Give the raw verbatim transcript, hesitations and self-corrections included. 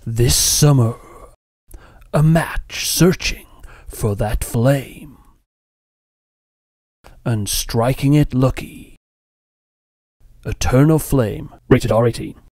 This summer, a match searching for that flame, and striking it lucky. Eternal Flame. Rated R eighteen.